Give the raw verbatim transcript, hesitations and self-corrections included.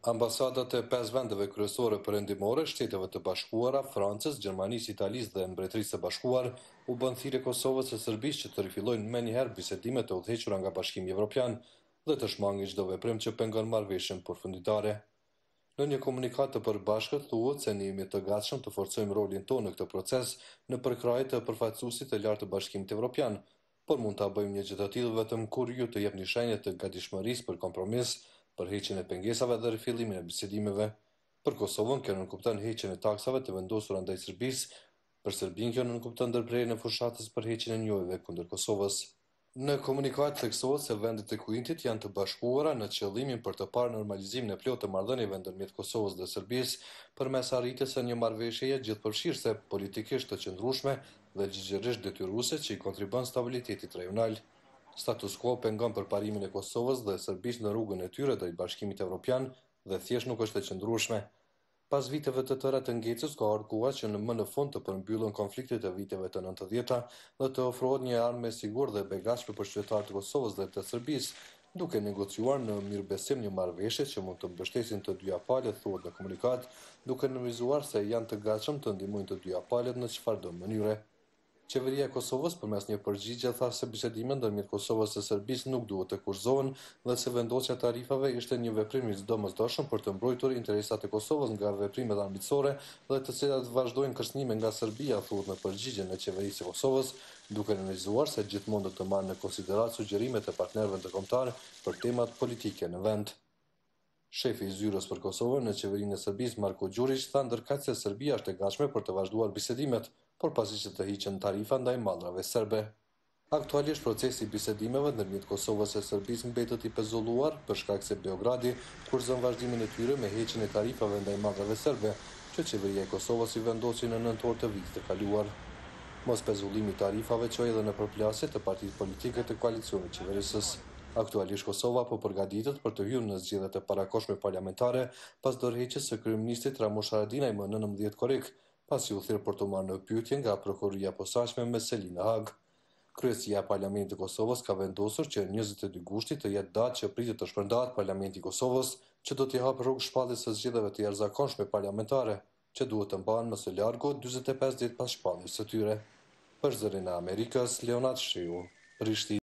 Ambasadat e pesë vendeve kryesore perëndimore, Shteteve të Bashkuara, Francës, Gjermanisë, Italisë dhe Mbretërisë së Bashkuar, u bën thirrje Kosovës së Serbisë që të rifillojnë menjëherë bisedimet e udhëhequra nga Bashkimi Evropian dhe të shmangin çdo veprim që pengon marrëveshjen përfunditare. Në një komunikat të përbashkët thuhet se ne jemi të gatshëm të forcojmë rolin tonë në këtë proces në përkrahje të përfaqësuesit të lartë të Bashkimit Evropian, por mund ta bëjmë një gjë të tillë vetëm kur ju të jepni shenja të gatishmërisë për kompromis, për heqjen e pengesave dhe rifillimin e bisedimeve. Për Kosovën kjo nënkupton heqjen e taksave të vendosura ndaj Serbisë, për Serbinë kjo nënkupton ndërprerjen e fushatës për heqjen e njojeve kundër Kosovës. Në komunikat theksohet se vendet e Kuintit janë të bashkuara në qëllimin për të parë normalizimin e plotë të marrëdhënieve ndërmjet Kosovës dhe Serbisë përmes arritjes së një marrëveshjeje gjithëpërfshirëse, politikisht të qëndrueshme dhe ligjërisht detyruese që i kontribon stabilitetit rajonal. Status quo pengon përparimin e Kosovës dhe Serbisë në rrugën e tyre drejt Bashkimit Evropian dhe thjesht nuk është e qëndrueshme. Pas viteve të tëra të ngecës ka ardhur koha që në më në fund të përmbyllën konfliktet e viteve të nëntëdhjetë dhe të ofrohet një armë me sigurt dhe begatshme për qytetarët e Kosovës dhe të Serbisë, duke negociuar në mirëbesim një marrëveshje që mund të mbështesin të dyja palët, thuhet në komunikat, duke nënvizuar se janë të gatshëm të ndihmojnë të dyja palët në çfarëdo mënyre. Qeveria e Kosovës përmes një përgjigje tha se bisedimet ndërmjet Kosovës dhe Serbisë nuk duhet të kurzohen dhe se vendosja e tarifave ishte një veprim i domosdoshëm për të mbrojtur interesat e Kosovës nga veprimet armiqësore dhe të cilat vazhdojnë kërcënime nga Serbia, thuhet në përgjigjen e qeverisë së Kosovës, duke nënvizuar se gjithmonë do të marrë në konsiderat sugjerimet e partnerëve ndërkombëtar për temat politike në vend. Shefi i zyrës për Kosovën në qeverinë e Serbisë, Marko Đurić, tha ndërkaq se Serbia është e gatshme për të vazhduar bisedimet, por pasi që të hiqen tarifa ndaj mallrave serbe. Aktualisht procesi i bisedimeve ndërmjet Kosovës e Serbisë mbetet i pezulluar për shkak se Beogradi kurzon vazhdimin e tyre me heqjen e tarifave ndaj mallrave serbe, që qeveria e Kosovës i vendosi në nëntor të vitit të kaluar. Mos pezullimi i tarifave çoi edhe në përplasje të partitë politike të koalicionit qeverisës. Aktualisht Kosova po përgatitet për të hyrë në zgjedhjet e parakohshme parlamentare pas dorëheqjes së kryeministit Ramush Haradinaj më nëntëmbëdhjetë korrik, pasi u thirr për të marrë në pyetje nga prokuroria e posaçme me seli në Hag. Kryesia e Parlamentit të Kosovës ka vendosur që njëzet e dy gushtit të jetë datë që pritet të shpërndahet Parlamenti i Kosovës, që do t'i hapë rrugë shpalljes së zgjedhjeve të jashtëzakonshme parlamentare, që duhet të mbahen më së largu dyzet e pesë ditë pas shpalljes së tyre. Për Zërin e Amerikës, Leonard Shiu, Prishtinë.